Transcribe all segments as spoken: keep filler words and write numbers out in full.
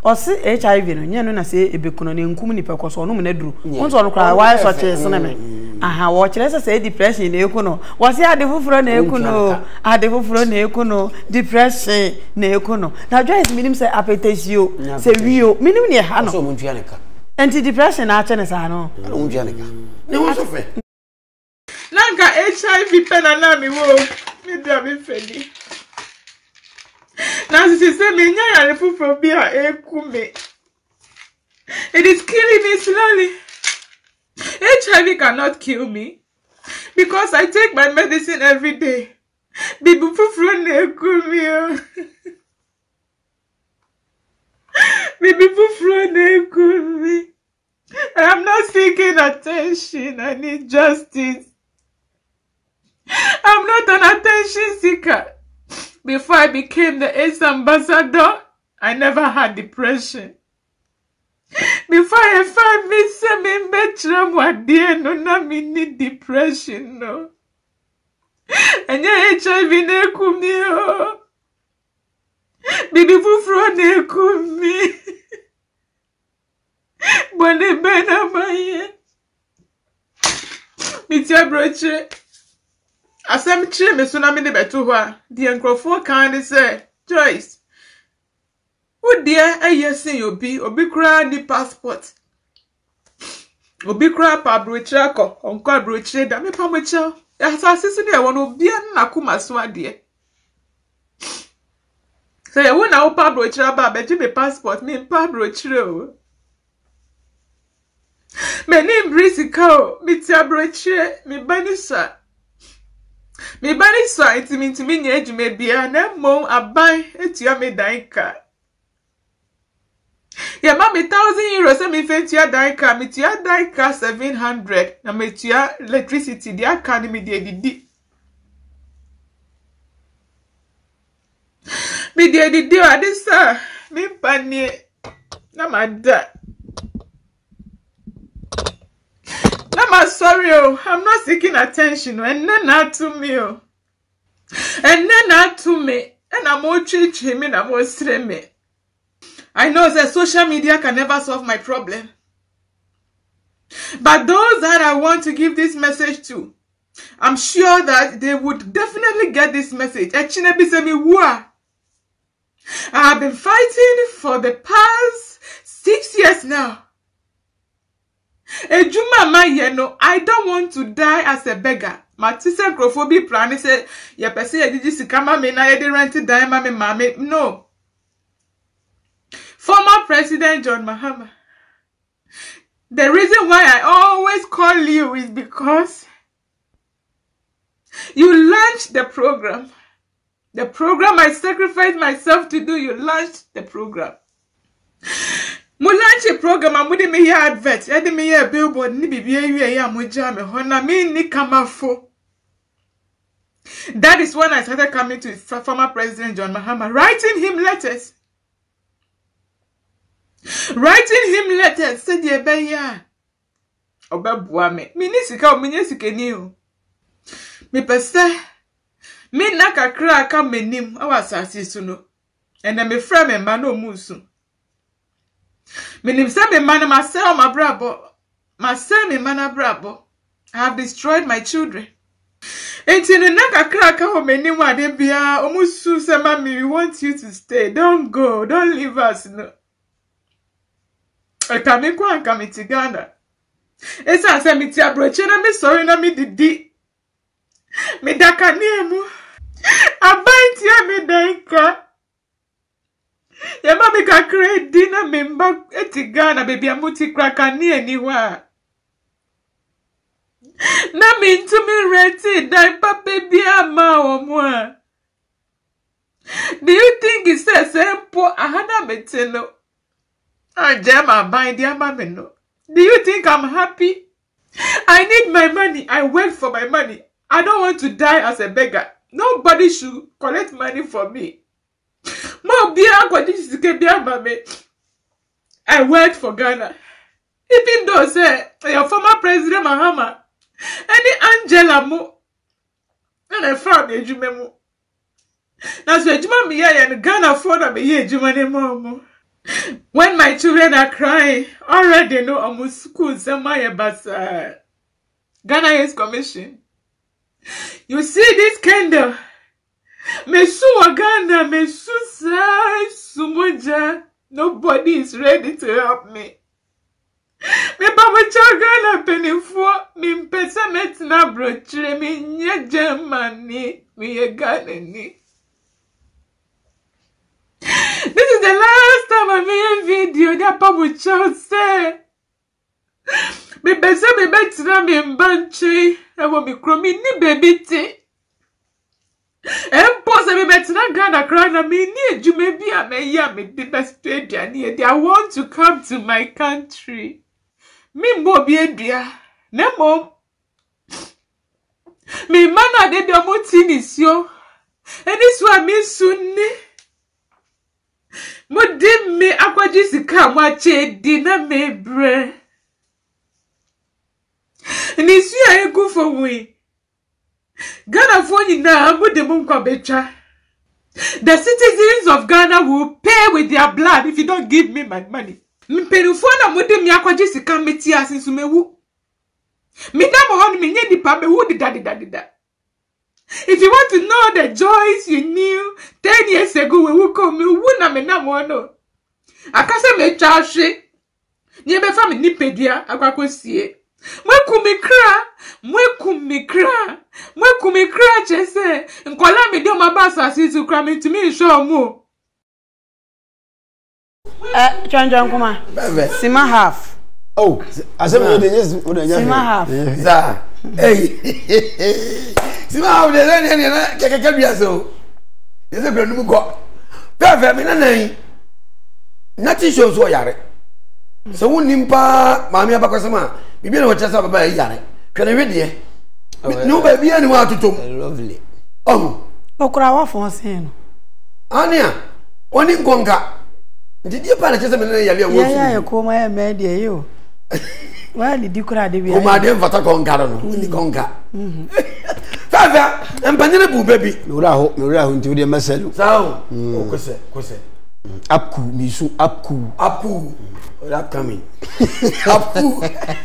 o se H I V no nye no na se ebekuno ne nkum ni pekoso no mu na duru wonso no kra why so che sene me aha wo kire se se depression na eku no wo se ade foforo na eku no ade foforo na eku no depression na eku no na Joyce minim se appetizio se wio minim ne ha no so mu ntwa ne ka anti depression na ache ne sa no mu ntwa ne ka ne wo so fe Nanka H I V pena na mi wo mi dia mi fedi na si se me nya ya foforo bi a eku me. It is killing me slowly. H I V cannot kill me because I take my medicine every day. Bibu fufuro na eku me. Bibu fufuro na eku me. I am not seeking attention. I need justice. I'm not an attention seeker. Before I became the AIDS ambassador, I never had depression. Before I found me some better what dear no na me need depression no. And your H I V ne kumi o. Bibi fufuro ne kumi. Bone bena maye. Mitia broche. Asem chire me so na me ne beto ho a. The nkrofo kan de say, Joyce. Wo dear ayesin obi obi kura ni passport. Obi kura pa brochire ko onko brochire da me pa mo chel. Ya sa sisi ne won obi na kuma so ade. Say e wona wo pa brochire ba be me passport me pa brochire o. Me ni brisika o mi ti brochire mi bani sa. Mi bani sa intimi intimi nya adwuma bia na mo aban etua me dan ka. Ya ma me thousand euros se me fetua dan ka me tua dan ka seven hundred na me tua electricity dia ka ni me de didi. Me de didi o adisa me pani na mada. I'm sorry, oh, I'm not seeking attention, and then not to me, oh, and then not to me, and I'm more church him and I'm more me. I know that social media can never solve my problem, but those that I want to give this message to, I'm sure that they would definitely get this message. I have been fighting for the past six years now. Ejuma ma ye no, I don't want to die as a beggar. Matise Grofobia plan say ye pese ye didi sikama me na ye de rent die ma me mame. No. Former President John Mahama. The reason why I always call you is because you launched the program. The program I sacrificed myself to do, you launched the program. Mo launch a program and we me here advert. I me here billboard ni bibie wie ya mo jam ho na me ni kamafo. That is when I started coming to former President John Mahama, writing him letters. Writing him letters said ye be ya. Obabua me. Me ni sika o me ni sika ni o. Me pese me na kakra aka menim awasase su no. And me frame me ma no musu. Menim say me man myself my brabo. Myself me man brabo. I have destroyed my children. Enti no na kakra ka ho menim ade bia omusu say mami we want you to stay. Don't go. Don't leave us no. I come kwa come to Ghana. Esa say me ti abroche na me sorry na me didi. Me daka niemu. Abanti a me danka. Ya mami ka create dinner member eti Ghana baby amuti kraka ni eniwa. Na mi ntumi reti dai pa baby ama omwa. Do you think it says simple ahana meteno? Ajema bind ya mami no. Do you think I'm happy? I need my money. I work for my money. I don't want to die as a beggar. Nobody should collect money for me. I worked for Ghana. Even though say your former President Mahama, any Angela mo, and I found a Jumemo. Now so Juma me and Ghana for me ye Juma ne mo. When my children are crying, already know I'm school somewhere basa. Ghana Youth Commission. You see this candle? Mesu Ghana, Mesu Sai Sumuja. Nobody is ready to help me. Me Papa Chagana penny for me pesa metina brochre me nye Germany me ye Ghana. This is the last time I made a video that Papa Chow say. Me pesa me betina me mbanche. I want me crow me ni baby te. Empose me betina Ghana crana me ni ejume bi a me ya me di best aduane e I want to come to my country. Me mo bi edua na mom me mana de de mo tinisio eni so a me sunni mo dim me akwaji sika mo ache di na me bre ni su a egu fo wi Ghana fo nyina mo de mo nkwa betwa. The citizens of Ghana will pay with their blood if you don't give me my money. Mpenufo na mode mi akwaje sika meti asinsu mewu. Mi na mo hon mi nye dipa mewu dida dida dida. If you want to know the joys you knew ten years ago we will come mewu na me na mo no. Akase me twa hwe. Nye be fa me nipedua akwakosie. Mweku mikra, mweku mikra, mweku mikra chese. Nkola mi de mabasa asisu kra mi tumi show mo. Eh, Chanjan kuma. Sima half. Oh, asema de yes, o de Sima half. Za. Eh. Sima half de na na na keke bia so. Yese bra numu go. Pefe mi na nan. Na ti show so yare. So wonimpa maami abakwasema, bibi na wachasa baba yare. Hwene wedie. No ba bia ni wa totom. Lovely. Oh. Okura wa fon sen no. Ania, oni nkonka. Ndidi pa na chese me na yale wo. Ya ya ko ma ya me de yo. Wa ni di kura de bia. Ko ma de mfata konka no. Ni konka. Mhm. Fafa, empanyere bu baby. Me wura ho, me wura ho nti wo de masalu. Sao. O kwese, kwese. Apku misu apku apku that coming apku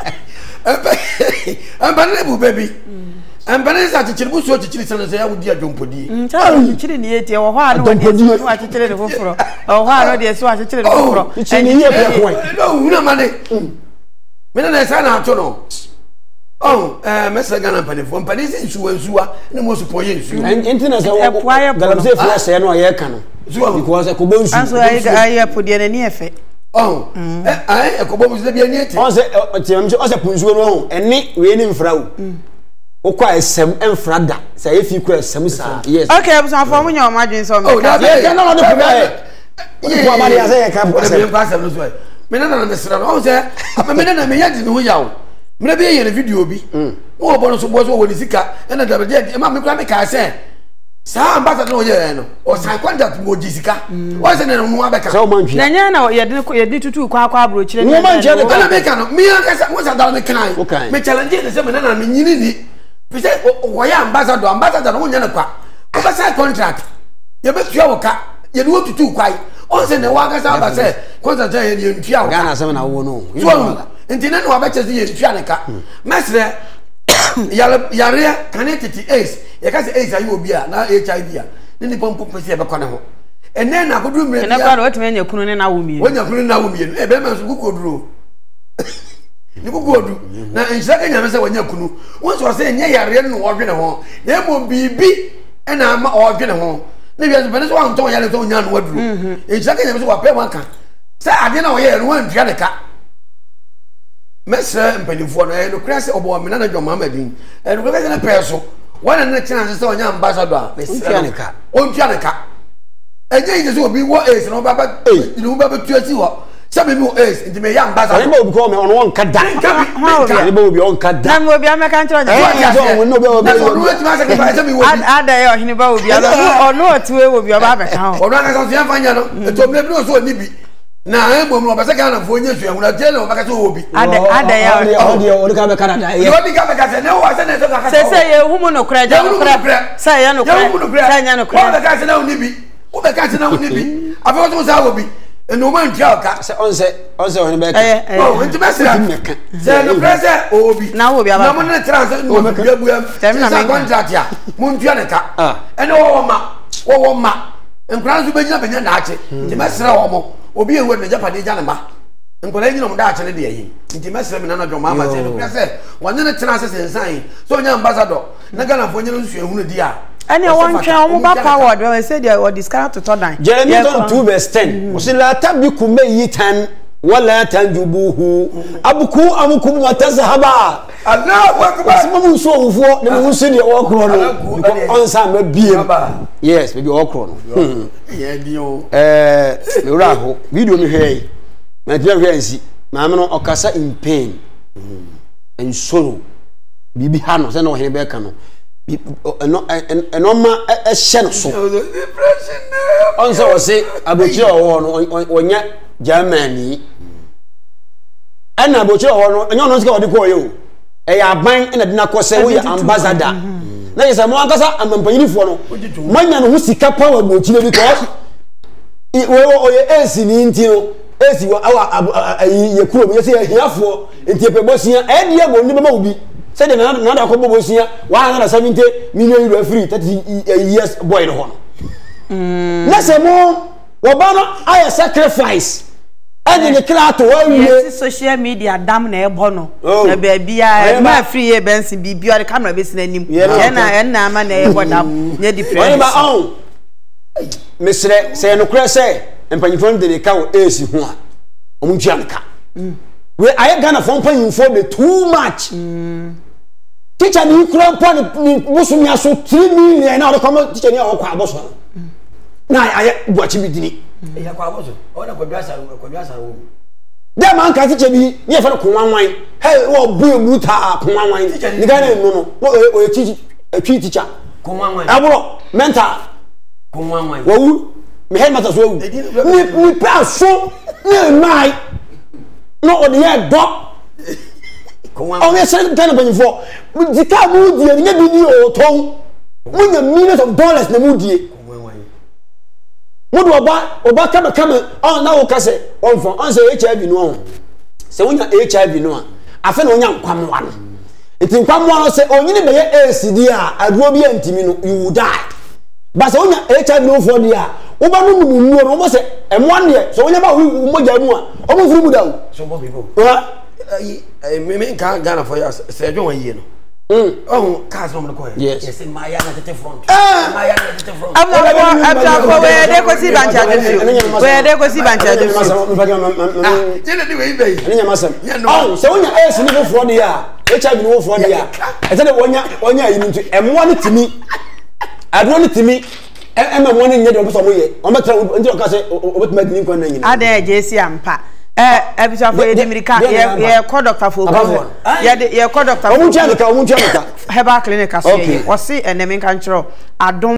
empanyere bu baby. Empanyere sa chichiri bu so chichiri sana so ya wudi adompodi. Mm, ta chichiri ni eti wo ho anu wo de so wa chichiri de foforo. O ho anu de so wa chichiri de foforo. Chichiri ni ye ko. No, una mane. Me na sa na ato no. Oh, eh mesa Ghana panefo mpanisi nsuwa nsuwa na mo support ye nsuwa. Enti na sa wo galamse fu ase no ye ka no. Because ekobo nsu. Anso ayi ayi podie na ni efe. Oh, eh ai ekobo mu se bia ni eti. On se tiam se o se punsuo no ho eni we ni mfra wo. Okwa esem emfra da. Sa ye fi kura esem sa. Yes. Okay, abuso afọ mu nya o madwen so me. Oh, that ye no no de problem. Oni ko amali ase ye ka bo se. Me pa se no so. Me na na me sra no. O se apa me na me yadi no yawo. Me be ye video bi. Wo bo no so bo so wo ni sika. E na da be e ma me kura me ka se. Sa ambassador no ye no. O sa contract mo jisika. O se na no abeka. So man twa. Na nya na ye de ye de tutu kwa kwa bro chire. Mo man twa de ka. Na me ka no. Me aka sa mo sa da me kan. Me challenge ne se me na na me nyini ni. Pese wo ya ambassador ambassador no nya na kwa. O ba sa contract. Ye be tua wo ka. Ye de wo tutu kwai. O se ne wa ka sa ba se contract ye ye ntua wo. Ghana se na wo no. So ntina no abache se ye ntua ne ka. Mesre yare yare kanetiti ace. Ye ka se ace ayi obi a na H I V a. Ni ni pompo pese e be kwane ho. Ene na kodu mre bia. Ene kwa no otime nya kunu ne na wo mie. Wonya kunu na wo mie. E be ma so kukoduro. Ni kukodu. Na enhira ka nya me se wonya kunu. Won so se nya yare no wo dwene ho. Na mo bibi e na ma o dwene ho. Na bia so bene so wan ton yare so nya no waduro. Enhira ka nya me se wa pe wan kan. Se ade na wo ye no wan dua ne ka. Mesra mpanimfo no e no kra se obo amena na John Muhammadin. E no kra se na pe so. Wana na chance se onya ambassador a mesra ne ka. On tua ne ka. Enye ije so obi wo ace no baba no baba tuasi ho. Se me mo ace ndi me ya ambassador. Ani ba obi ko me ono won ka da. Ani ba obi on ka da. Na me obi ameka nchiro nya. Eh so no obi obi. Na so no wetin ma se ka se me wo. Ada ye ohini ba obi ala ono otuwe obi oba abeka ho. Ono aka so ya fanya no. Eto me bi no so ni bi. Na e bom no ba se Ghana fo nye su ehuna je no ba ka so obi. Ada ada ya o de o de ka be Canada ye. Yo di ka be ka se ne o se ne so ka. Se se ye humu no kura ja no kura. Sa ye no kura. Sa nya no kura. O be ka se na uni bi. O be ka se na uni bi. Afa so sa obi. eno man tia ka se on se on se on be eh eh oh nti mesra se no prese obi na obi aba na mo na trans no me bia bua se contract ya mo ntua ne ka ene wo ma wo wo ma nkran so begina benya na ache nti mesra wo mo obi ewe ne japade ja ne ba nkola nyina mo da ache ne de yi nti mesra me na na dwoma ama se no prese wonne ne trans se nsan so nya ambassador na gana fo nyina nsu ehunu di a any one try omo ba power we say they what discount to turn Jeremiah two verse ten we say la tabikum yitan wala tanjubuhu abuku amukum watazahaba Allah akbar simamu so ufo na mu se de okro no onsa ma biem yes baby okro no yeah dio eh me wura ho video me hwei na dia hwei nsi ma me no okasa in pain and sorrow bibi ha no se na ohene be ka no eno eno ma e hye no so on so say abochi owo no onya Germany ana abochi owo no enyo no sika odi ko ye o e ya ban na de na ko se we ambassador na yesa mo ankasa amampanyinifo no manya no sika power abochi bi because we oye esi ni nti no esi wo awa ye kuro bi ye hiafo nti epebosia e dia go ni baba obi say the na na ko bobosia one hundred seventy million euro free thirty years boy no hono mm na se mo wo ba no ay sacrifice and the krato wa wie social media dam na ebo no na ba bia ma free e bensin bi bia the camera be sin anim ye na na ma na ebo dam nya difference ba on mesre say no kra say empanyifo de ka wo esi ho a omu ntuanka we aye Ghana for empanyifo de too much mm teacher ni kura pon ni busumia so three million na come teacher ni akwa aboso na aye buachi bidini e akwa aboso o na kwadasa kwadasa wo dem an ka teacher bi ni e fa ko wanwan hey wo bu emu ta ko wanwan ni Ghana no no o teacher atwi teacher ko wanwan aburo mental ko wanwan wo me head master so ni ni pa so ni mai no o de do on est certain de benifo di ka mu die ni bi ni o ton mu nya millions of dollars na mu die mu do oba oba kama kama on na wo kase on fon on say H I V no on se wonya H I V no a afa na wonya nkwamwa no enti nkwamwa no se onyini be ye A C D a aduro bi antimi no you will die but se wonya H I V no for dia wo ba no mu nu no mo se emo ane so wonya ba wo moja mu a o mo furu mu da wo so bo bibo eh me me kan Ghana for ya se dwon yie no mm oh cars no mo ko yes yes my ya na tete front my ya na tete front abla abla we de ko si bancha de we de ko si bancha de je ne de we be ani nya masam oh se wonya S ni go for dia H I V no for dia e se de wonya wonya yi ntu emo ne timi adro ne timi e me mo ne nya de obo mo ye o metra nti o ka se obetuma di nkwa na nyina ada je si ampa eh ebisa for America ye ye call doctor for go ye ye call doctor o mu tia ka o mu tia ka herbal clinic aso ye o si enemi kan chiro adom